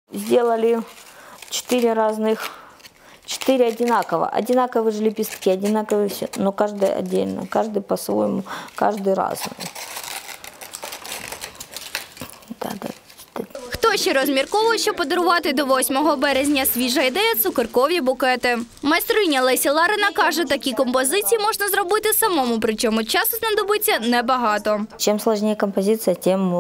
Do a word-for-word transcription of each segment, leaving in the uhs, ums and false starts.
Сделали четыре разных, четыре одинаково. Одинаковые же лепестки, одинаковые все, но каждый отдельно, каждый по-своему, каждый разный. Да, да. Хто ще розмірковує, що подарувати до восьмого березня? Свіжа ідея – цукеркові букети. Майстриня Леся Ларина каже, такі композиції можна зробити самому, причому часу знадобиться небагато. Чим складніше композиція, тим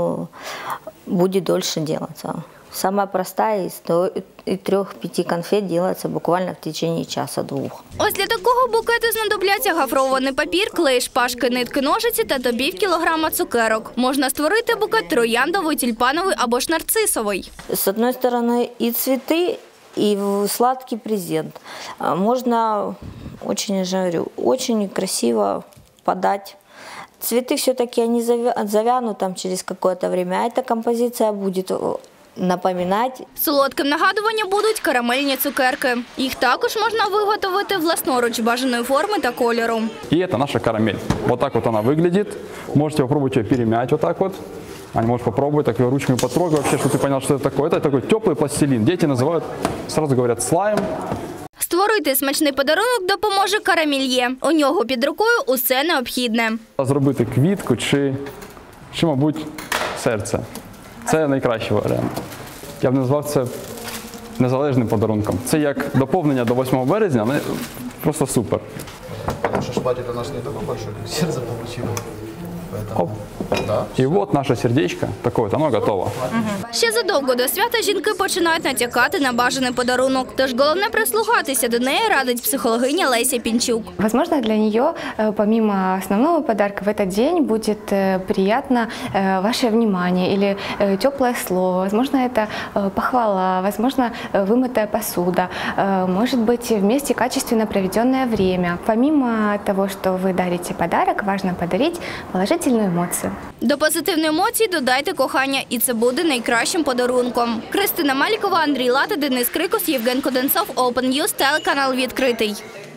буде довше робитися. Самая простая из трех-пяти конфет делается буквально в течение часа-двух. Ось для такого букету знадобляться гофрований папір, клей, шпажки, нитки, ножиці та до пів кілограма цукерок. Можна створити букет трояндовий, тюльпановий або ж нарцисовий. С одной стороны и цветы, и сладкий презент. Можно, очень, я говорю, очень красиво подать. Цветы все-таки они завянут там через какое-то время, а эта композиция будет напоминать. Солодким нагадуванням будуть карамельні цукерки. Їх також можна виготовити власноруч бажаної форми та кольору. И это наша карамель. Вот так вот она выглядит. Можете попробовать ее перемять вот так вот. А не можешь попробовать, так ее ручками потрогай вообще, чтобы ты понял, что это такое. Это такой теплый пластилин. Дети называют, сразу говорят, слайм. Створити смачний подарунок допоможе карамельє. У нього під рукою усе необхідне. Зробити квітку чи, чи, мабуть, серце. Це найкращий варіант. Я б назвав це незалежним подарунком. Це як доповнення до восьмого березня, але просто супер. Потому что платье у нас не такое большое, как сердце получило. Оп. Да. І от наше сердечко, таке, воно готово. Угу. Ще задовго до свята жінки починають натякати на бажаний подарунок. Тож головне прислухатися до неї, радить психологиня Леся Пінчук. Возможно, для нее, помимо основного подарка, в этот день будет приятно ваше внимание или теплое слово. Возможно, это похвала, возможно, вымытая посуда. Может быть, вместе качественно проведенное время. Помимо того, что вы дарите подарок, важно подарить положительную эмоцию. До позитивної емоції додайте кохання, і це буде найкращим подарунком. Кристина Малікова, Андрій Лата, Денис Крикос, Євген Коденцов, Open News, телеканал «Відкритий».